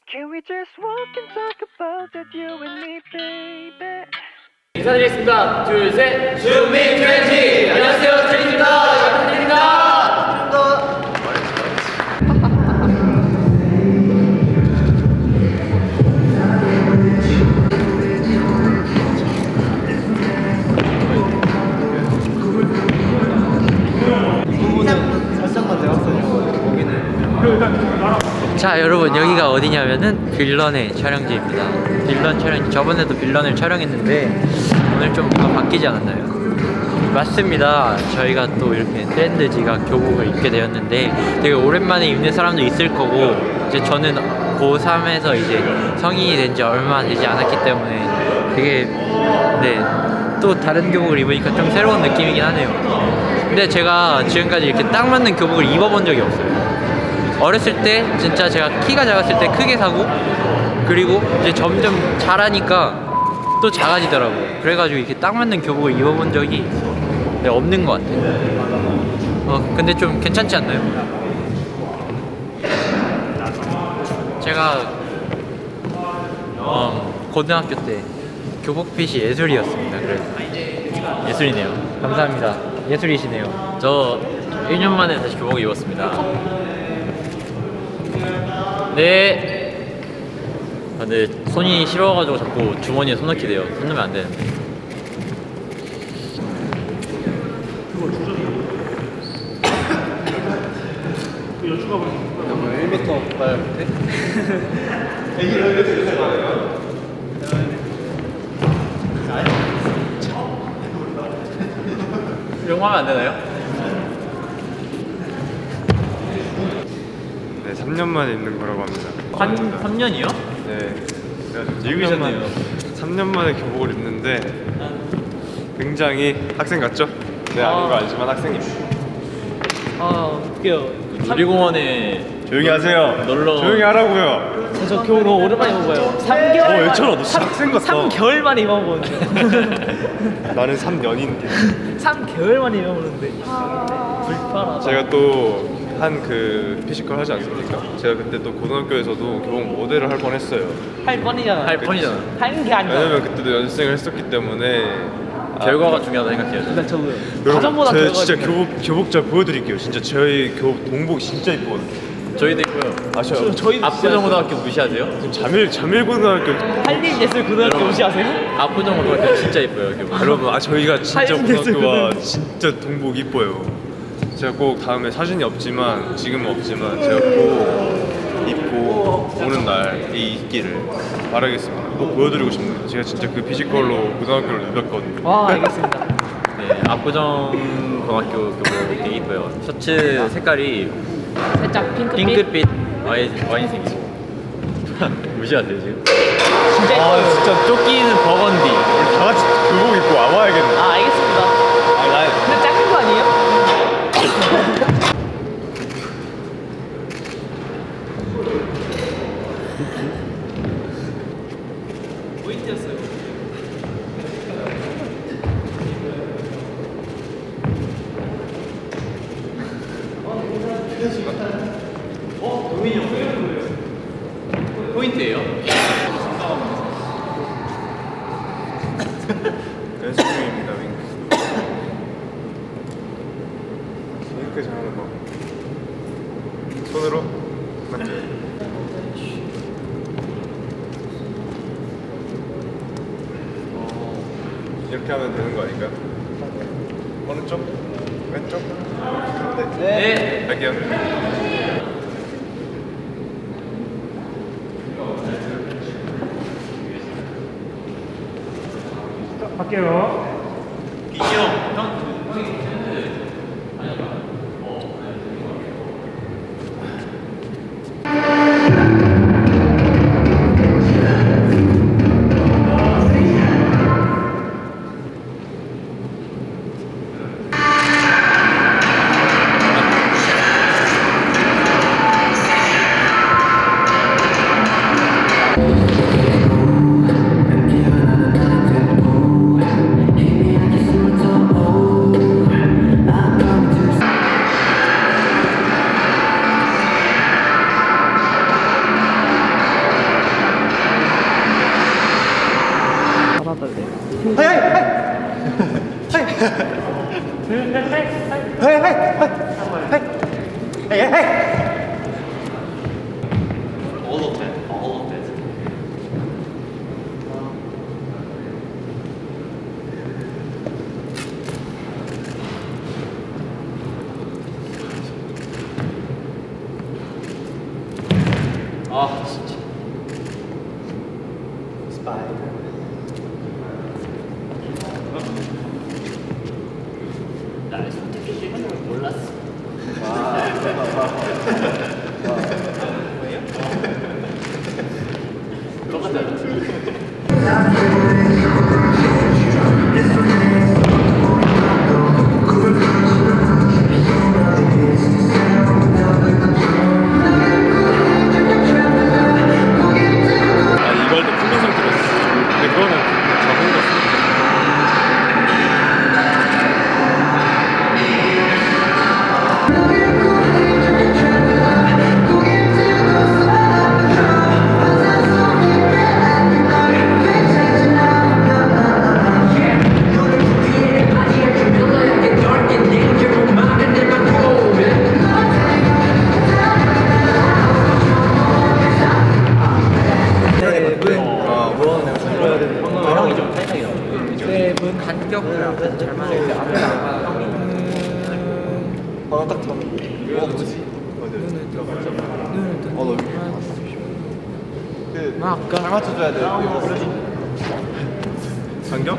Can we just walk and talk about that you and me, baby? 인사드리겠습니다. 둘, 셋. 준미 트렌지. 안녕하세요, 트렌지입니다. 부탁드립니다. 자 여러분, 여기가 어디냐면은 빌런의 촬영지입니다. 빌런 촬영지, 저번에도 빌런을 촬영했는데 오늘 좀 뭔가 바뀌지 않았나요? 맞습니다. 저희가 또 이렇게 트렌드지가 교복을 입게 되었는데 되게 오랜만에 입는 사람도 있을 거고, 이제 저는 고3에서 이제 성인이 된 지 얼마 되지 않았기 때문에 되게 또 다른 교복을 입으니까 좀 새로운 느낌이긴 하네요. 근데 제가 지금까지 이렇게 딱 맞는 교복을 입어본 적이 없어요. 어렸을 때 진짜 제가 키가 작았을 때 크게 사고, 그리고 이제 점점 자라니까 또 작아지더라고요. 그래가지고 이렇게 딱 맞는 교복을 입어본 적이 없는 것 같아요. 근데 좀 괜찮지 않나요? 제가 고등학교 때 교복핏이 예술이었습니다. 그래서 예술이네요. 감사합니다. 예술이시네요. 저 1년 만에 다시 교복을 입었습니다. 네. 근데 손이 시려워가지고 자꾸 주머니에 손 넣게 돼요. 손 넣으면 안 되는데. 여쭈가 보니까 1m 봐야 돼? 이런 거 하면 안 되나요? 네, 3년 만에 입는 거라고 합니다. 3년이요? 네. 늙으셨네요. 3년 만에 교복을 입는데 굉장히 학생 같죠? 네, 아닌 거 알지만 학생입니다. 웃겨요. 놀이공원에 조용히 하세요. 놀러. 조용히 하라고요. 저 교복 너무 오랜만에 입어봐요. 3개월. 얘처럼 너 진짜 학생 같다. 3개월 만에 입어보는데. 나는 3년인데. 3개월 만에 입어보는데. 불편하다. 제가 또 한 그 피지컬 하지 않습니까? 제가 그때 또 고등학교에서도 교복 모델을 할 뻔했어요. 할 뻔이잖아. 할 뻔이잖아. 하는 게 아니야. 왜냐면 그때도 연습생을 했었기 때문에 결과가 중요하다 생각해요. 일단 저도요. 여러분, 가정보다 제가 결과가 진짜 중요해요. 교복 잘 보여드릴게요. 진짜 저희 교복 동복 진짜 이쁘거든요. 저희도 있고요. 아셔요? 저희도 압구정고등학교 무시하세요? 자밀고등학교. 한림예술고등학교 여러분, 무시하세요? 압구정고등학교 진짜 이뻐요. 교복. 여러분, 저희가 진짜 고등학교가 한림예술고등학교. 진짜 동복 이뻐요. 제가 꼭 다음에 사진이 없지만, 지금은 없지만 제가 꼭 입고 오는 날 이 있기를 바라겠습니다. 꼭 보여드리고 싶네요. 제가 진짜 그 피지컬로 고등학교를 누볐거든요. 와, 알겠습니다. 네, 압구정고등학교 교복 되게 이뻐요. 셔츠 색깔이 살짝 핑크빛 와인색이죠. 무시하세요 지금? 진짜 이뻐요. 진짜 쫓기는 버건디. 우리 다 같이 교복 입고 와봐야겠네. 알겠습니다. 근데 작은 거 아니에요? 포인트였어요. 도민이 형 왜 이런 거예요? 포인트예요? 연습 중입니다. 윙크 잘하는 거. 손으로 만져요. 이렇게 하면 되는 거 아닌가요? 오른쪽? 왼쪽? 네. 갈게요. 갈게요. 비니 형, All of that. All of that. 아 진짜. 나 선택해 주는 걸 몰랐어. 이걸 또 풀린 상태로 했어. 근데 그거는 적은 거. 간격을 앞에서 잘 맞춰야 딱 들어. 뭐지? 눈을 들어. 너 여기 잘 맞춰줘야 돼. 간격?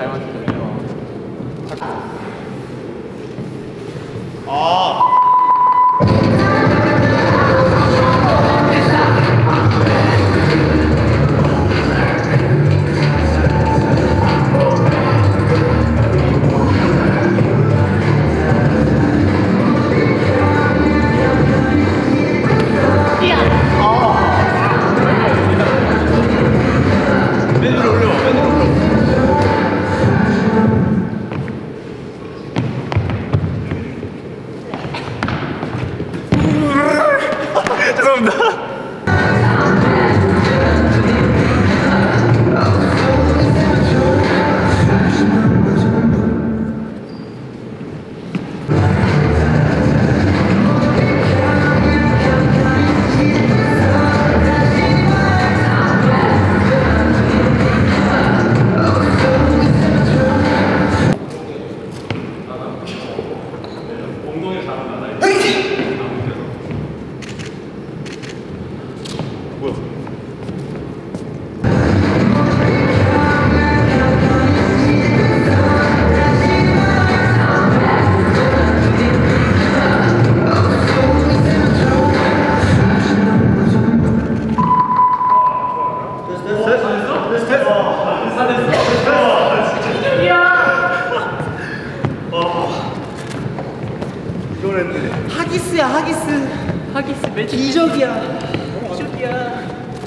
하기스야 하기스. 하기스 매직. 기적이야. 기적이야.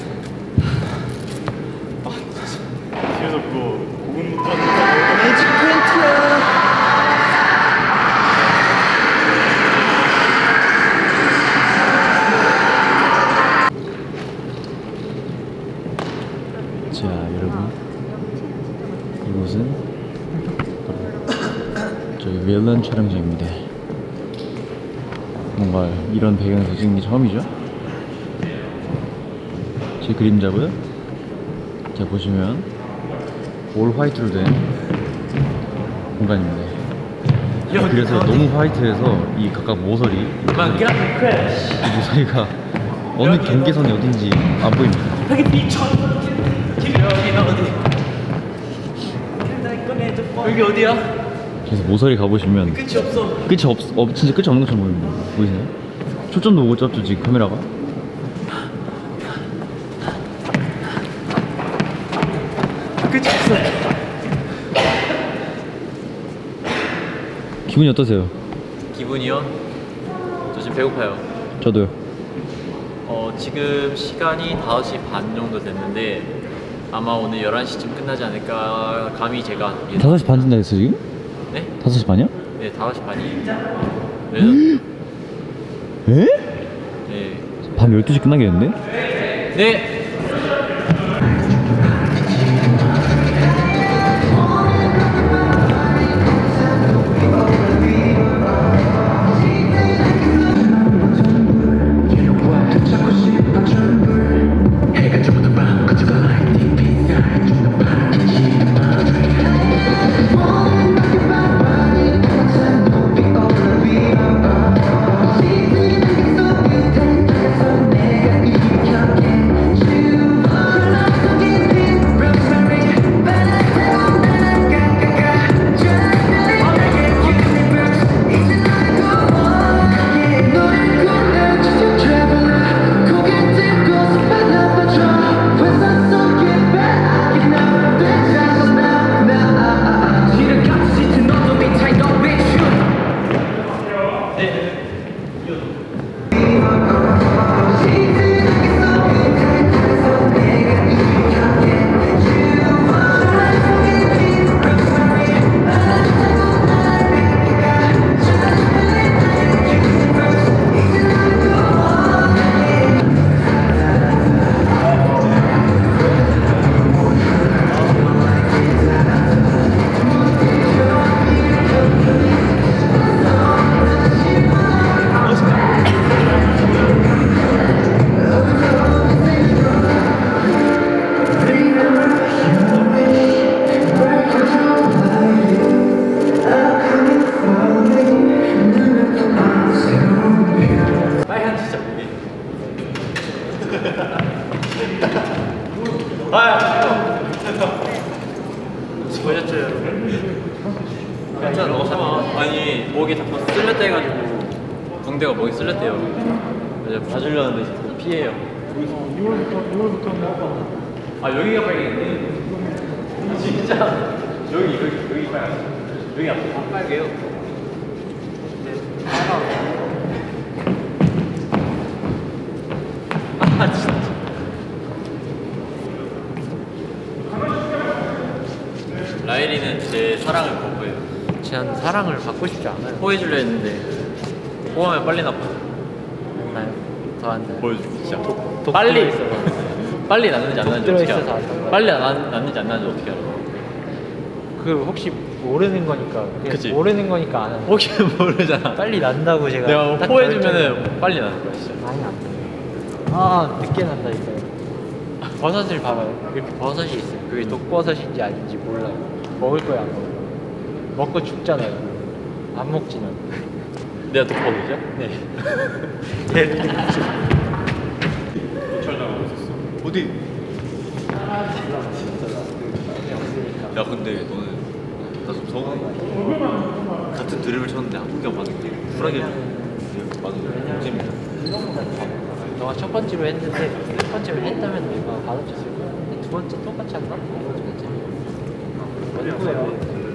뒤에서 그거 고군 못하는 매직 20야. 자 여러분, 이곳은 바로 저희 윌런 촬영장입니다. 뭔가 이런 배경에서 찍는 게 처음이죠? 제 그림자고요. 자 보시면 올 화이트로 된 공간입니다. 그래서 너무 화이트해서 이 각각 모서리, 이 모서리가 어느 경계선이 어딘지 안 보입니다. 여기 미쳤어. 여기는 어디? 여기 어디야? 그래서 모서리 가보시면 끝이 없어. 진짜 끝이 없는 것처럼 보입니다. 보이세요? 초점도 못 잡죠 지금 카메라가. 끝이 없어. 기분이 어떠세요? 기분이요? 저 지금 배고파요. 저도요. 지금 시간이 5시 반 정도 됐는데 아마 오늘 11시쯤 끝나지 않을까 감히 제가 5시 반 된다 했어 지금? 네? 5시 반이야? 네, 5시 반이에요. 그래서 에? 네. 밤 12시 끝나겠는데? 네. 보셨죠 여러분? 괜찮아 너 참아. 아니 목이 자꾸 쓸렸다 해가지고 붕대가 목이 쓸렸대요. 그래서 봐주려는데 자꾸 피해요. 6월부터 아 여기가 빨개졌네. 진짜 여기 빨개. 여기 앞에 다 빨개요. 아 진짜. 라일이는 제 사랑을 거부해요. 전 사랑을 받고 싶지 않아요. 호해주려 했는데 호하면 빨리 나빠. 나요? 더 안 나요. 보여줄게 진짜. 빨리 빨리 낳는지 안 낳는지 어떻게 들어있어서 알아? 안 나요. 빨리 낳는지 안 낳는지 어떻게 알아? 그 혹시 모르는 거니까 그냥 그치. 모르는 거니까 안 하는. 혹시 모르잖아. 빨리 난다고 제가 내가 딱 호해주면은 빨리 나는 거야 진짜. 아니 안 돼. 아 늦게 난다니까요. 버섯을 봐봐요. 이렇게 버섯이 있어요. 그게 독버섯인지 아닌지 몰라요. 먹을 거야 안 먹을 거야. 먹고 죽잖아요. 안 먹지는. 내가 독버섯이야? 네. 얘를 어디? 야 근데 너는 나 좀 서운해. 같은 드립을 쳤는데 한 개가 맞는 게 쿨하게 맞는 재밌다. 너가 첫 번째로 했는데 첫 번째로 했다면 내가 받아쳤을 거야. 근데 두 번째 똑같이 한다? 두 번째. 원구예요.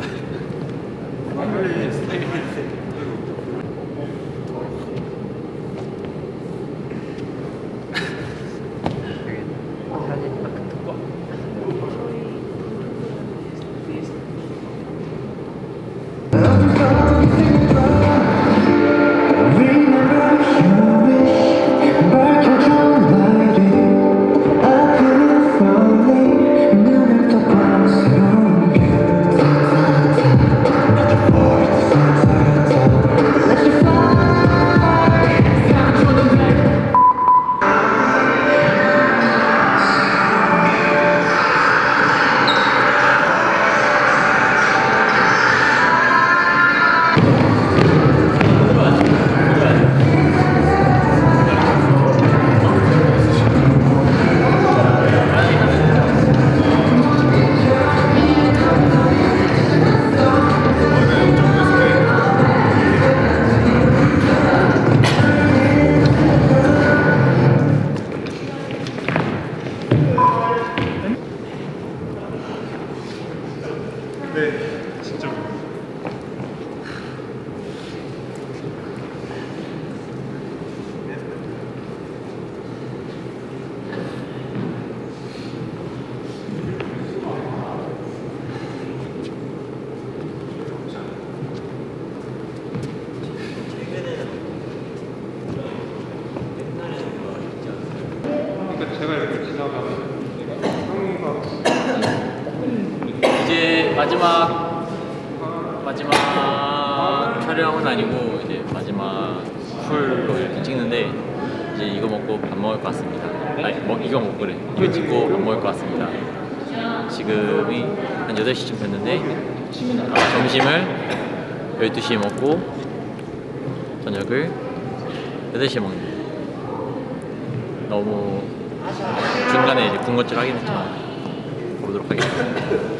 이제 마지막 촬영은 아니고 이제 마지막 풀로 이렇게 찍는데 이제 이거 먹고 밥 먹을 것 같습니다. 아니 이거 먹고 그래. 이거 찍고 밥 먹을 것 같습니다. 지금이 한 8시쯤 됐는데 점심을 12시에 먹고 저녁을 8시에 먹는. 너무 중간에 이제 군것질 하긴 했지만 보도록 하겠습니다.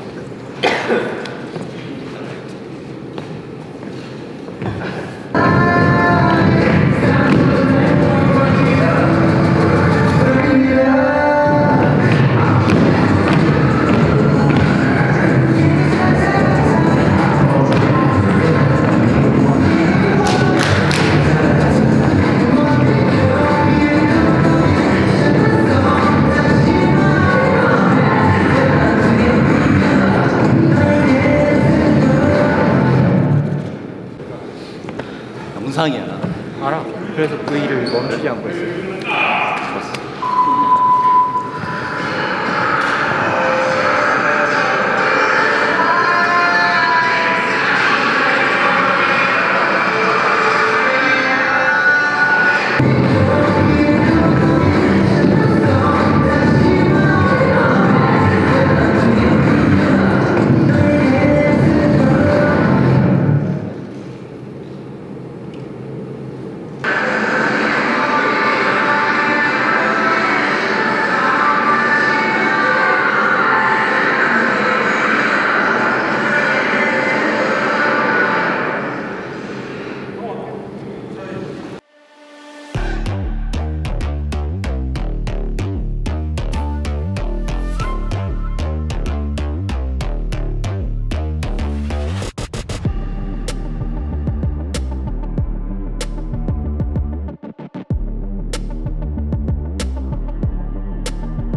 영상이야. 알아. 그래서 그 일을 멈추지 않고 있어요.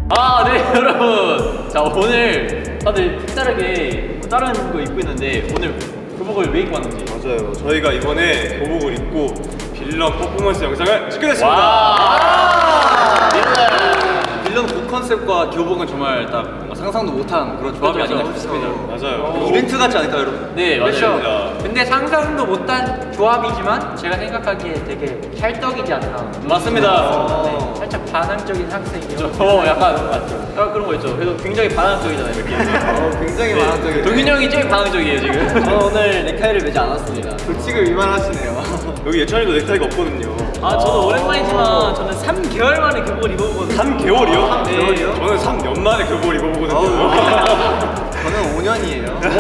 아, 네, 여러분. 자, 오늘 다들 색다르게 다른 거 입고 있는데 오늘 교복을 왜 입고 왔는지. 맞아요. 저희가 이번에 교복을 입고 빌런 퍼포먼스 영상을 찍게 됐습니다. 와! 빌런 곡 컨셉과 교복은 정말 딱 뭔가 상상도 못한 그런 조합이 맞아, 아닌가 맞아. 싶습니다. 맞아요. 이벤트 같지 않을까요, 여러분? 네, 그렇죠. 맞아요. 근데 상상도 못한 조합이지만 제가 생각하기에 되게 찰떡이지 않나. 맞습니다. 네, 살짝 반항적인 학생이요. 약간 그런 거 있죠. 그래도 굉장히 반항적이잖아요, 이렇게. 굉장히 반항적이에요. 동균 형이 제일 반항적이에요, 지금. 저 오늘 넥타이를 매지 않았습니다. 규칙을 위반하시네요. 여기 예찬이도 넥타이가 없거든요. 아, 저도 오랜만이지만 저는 3개월 만에 교복을 입어보거든요. 3개월이요? 네. 저는 3년 만에 교복을 입어보거든요. 저는 5년이에요.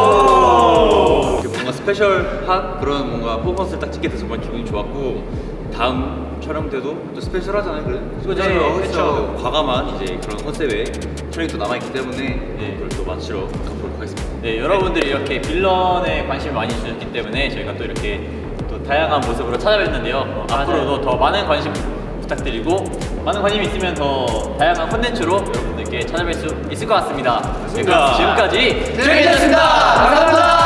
뭔가 스페셜한 그런 뭔가 퍼포먼스를 딱 찍게 돼서 정말 기분이 좋았고 다음 촬영 때도 또 스페셜하잖아요. 그죠? 그쵸. 과감한 이제 그런 컨셉의 촬영이 또 남아있기 때문에 그걸 또 마치러 가도록 하겠습니다. 네, 여러분들이 이렇게 빌런에 관심을 많이 주셨기 때문에 저희가 또 이렇게 또 다양한 모습으로 찾아뵀는데요. 앞으로도 더 많은 관심 부탁드리고 많은 관심이 있으면 더 다양한 콘텐츠로 여러분들께 찾아뵐 수 있을 것 같습니다. 지금까지 조용해졌습니다. 감사합니다.